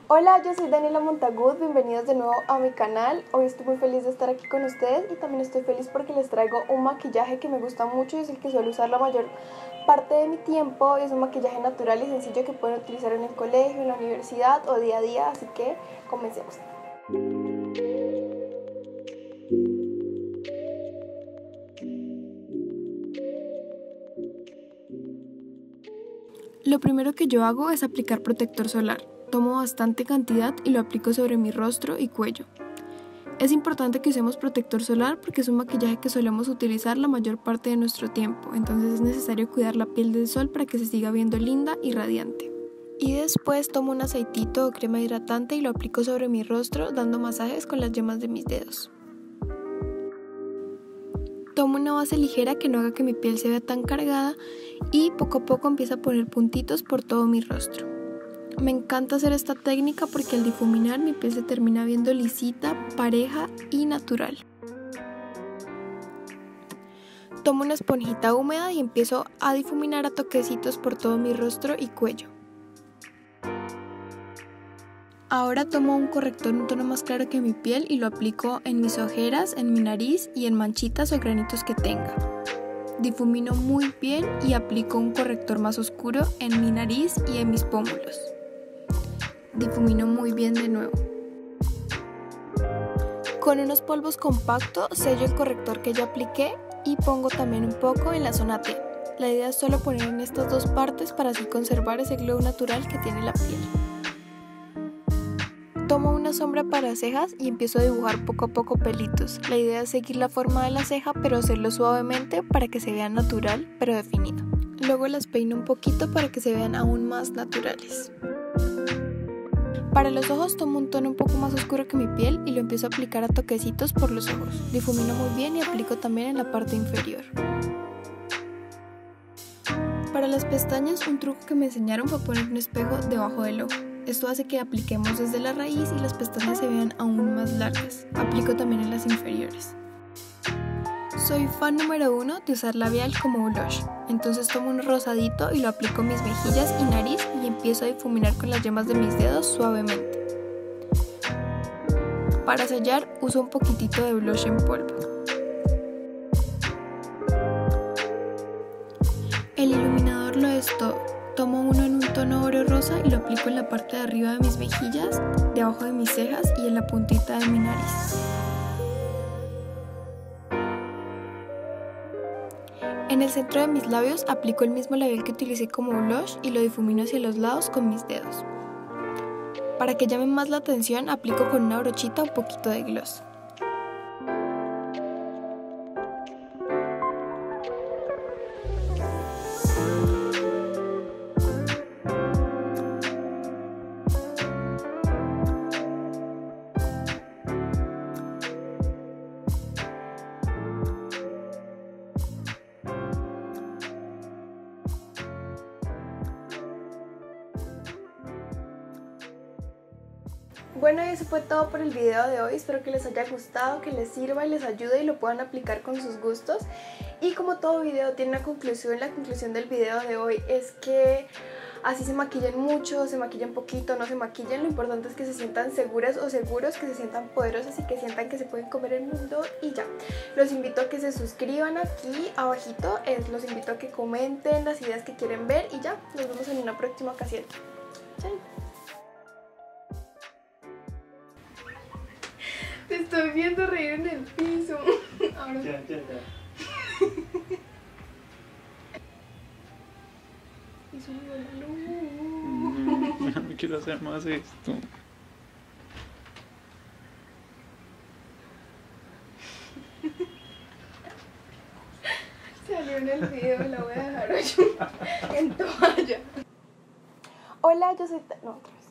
Hola, yo soy Daniela Montagut, bienvenidos de nuevo a mi canal. Hoy estoy muy feliz de estar aquí con ustedes y también estoy feliz porque les traigo un maquillaje que me gusta mucho y es el que suelo usar la mayor parte de mi tiempo. Es un maquillaje natural y sencillo que pueden utilizar en el colegio, en la universidad o día a día, así que comencemos. Lo primero que yo hago es aplicar protector solar. Tomo bastante cantidad y lo aplico sobre mi rostro y cuello. Es importante que usemos protector solar porque es un maquillaje que solemos utilizar la mayor parte de nuestro tiempo, entonces es necesario cuidar la piel del sol para que se siga viendo linda y radiante. Y después tomo un aceitito o crema hidratante y lo aplico sobre mi rostro dando masajes con las yemas de mis dedos. Tomo una base ligera que no haga que mi piel se vea tan cargada y poco a poco empiezo a poner puntitos por todo mi rostro. Me encanta hacer esta técnica porque al difuminar mi piel se termina viendo lisita, pareja y natural. Tomo una esponjita húmeda y empiezo a difuminar a toquecitos por todo mi rostro y cuello. Ahora tomo un corrector un tono más claro que mi piel y lo aplico en mis ojeras, en mi nariz y en manchitas o granitos que tenga. Difumino muy bien y aplico un corrector más oscuro en mi nariz y en mis pómulos. Difumino muy bien de nuevo. Con unos polvos compactos sello el corrector que ya apliqué y pongo también un poco en la zona T. La idea es solo poner en estas dos partes para así conservar ese glow natural que tiene la piel. Tomo una sombra para cejas y empiezo a dibujar poco a poco pelitos. La idea es seguir la forma de la ceja pero hacerlo suavemente para que se vea natural pero definido. Luego las peino un poquito para que se vean aún más naturales. Para los ojos tomo un tono un poco más oscuro que mi piel y lo empiezo a aplicar a toquecitos por los ojos. Difumino muy bien y aplico también en la parte inferior. Para las pestañas, un truco que me enseñaron fue poner un espejo debajo del ojo. Esto hace que apliquemos desde la raíz y las pestañas se vean aún más largas. Aplico también en las inferiores. Soy fan número 1 de usar labial como blush, entonces tomo un rosadito y lo aplico en mis mejillas y nariz y empiezo a difuminar con las yemas de mis dedos suavemente. Para sellar uso un poquitito de blush en polvo. El iluminador lo es todo. Tomo uno en un tono oro rosa y lo aplico en la parte de arriba de mis mejillas, debajo de mis cejas y en la puntita de mi nariz. En el centro de mis labios aplico el mismo labial que utilicé como blush y lo difumino hacia los lados con mis dedos. Para que llame más la atención aplico con una brochita un poquito de gloss. Bueno, y eso fue todo por el video de hoy. Espero que les haya gustado, que les sirva y les ayude y lo puedan aplicar con sus gustos. Y como todo video tiene una conclusión, la conclusión del video de hoy es que así se maquillen mucho, se maquillen poquito, no se maquillen. Lo importante es que se sientan seguras o seguros, que se sientan poderosas y que sientan que se pueden comer el mundo y ya. Los invito a que se suscriban aquí abajito, los invito a que comenten las ideas que quieren ver y ya. Nos vemos en una próxima ocasión. Chao. Te estoy viendo reír en el piso. Ahora... Ya. Hizo un Ya no quiero hacer más esto. Salió en el video, la voy a dejar hoy en toalla. Hola, yo soy... No, otra vez.